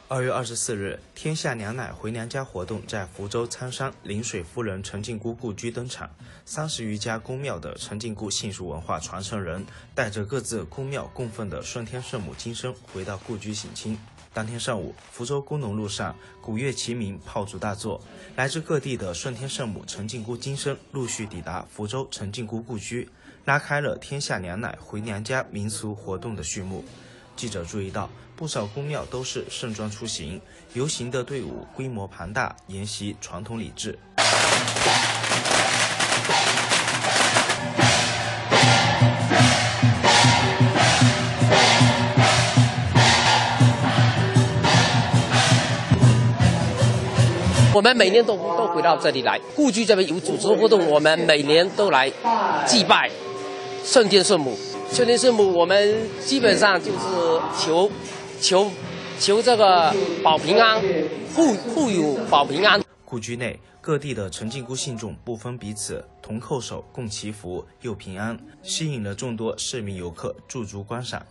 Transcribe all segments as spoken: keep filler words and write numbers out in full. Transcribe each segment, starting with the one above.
二月二十四日，天下娘奶回娘家活动在福州苍山临水夫人陈靖姑故居登场。三十余家宫庙的陈靖姑信俗文化传承人，带着各自宫庙供奉的顺天圣母金身回到故居省亲。当天上午，福州工农路上鼓乐齐鸣，炮竹大作，来自各地的顺天圣母陈靖姑金身陆续抵达福州陈靖姑故居，拉开了天下娘奶回娘家民俗活动的序幕。记者注意到，不少宫庙都是盛装出行，游行的队伍规模庞大，沿袭传统礼制。 我们每年都都回到这里来，故居这边有组织活动，我们每年都来祭拜顺天圣母。顺天圣母，我们基本上就是求求求这个保平安，护护佑保平安。 故居内各地的陈靖姑信众不分彼此，同叩首共祈福，佑平安，吸引了众多市民游客驻足观赏。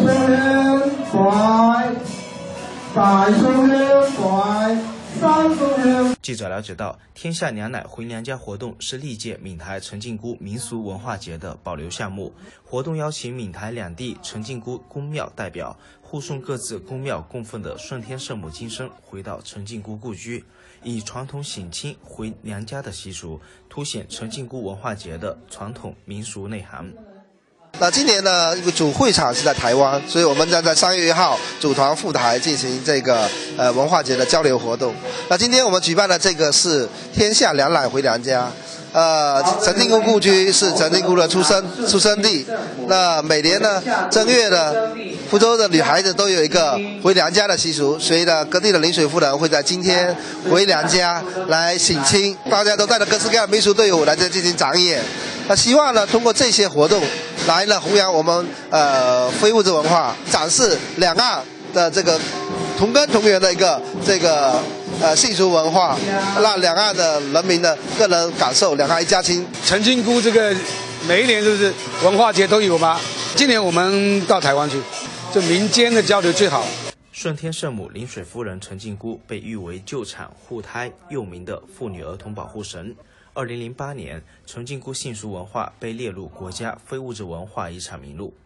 记者了解到，天下娘奶回娘家活动是历届闽台陈靖姑民俗文化节的保留项目。活动邀请闽台两地陈靖姑宫庙代表护送各自宫庙供奉的顺天圣母金身回到陈靖姑故居，以传统省亲回娘家的习俗，凸显陈靖姑文化节的传统民俗内涵。 那今年呢，一个主会场是在台湾，所以我们将在三月一号组团赴台进行这个呃文化节的交流活动。那今天我们举办的这个是天下娘奶回娘家，呃，陈靖姑故居是陈靖姑的出生出生地。那每年呢正月呢，福州的女孩子都有一个回娘家的习俗，所以呢各地的临水夫人会在今天回娘家来省亲，大家都带着各式各样的民俗队伍来这进行展演。那希望呢通过这些活动来呢弘扬我们呃非物质文化，展示两岸的这个同根同源的一个这个呃信俗文化，让两岸的人民呢更能感受两岸一家亲。 陈靖姑这个每一年就是文化节都有吗？今年我们到台湾去，就民间的交流最好。 顺天圣母临水夫人陈靖姑被誉为救产护胎幼民的妇女儿童保护神。二零零八年，陈靖姑信俗文化被列入国家非物质文化遗产名录。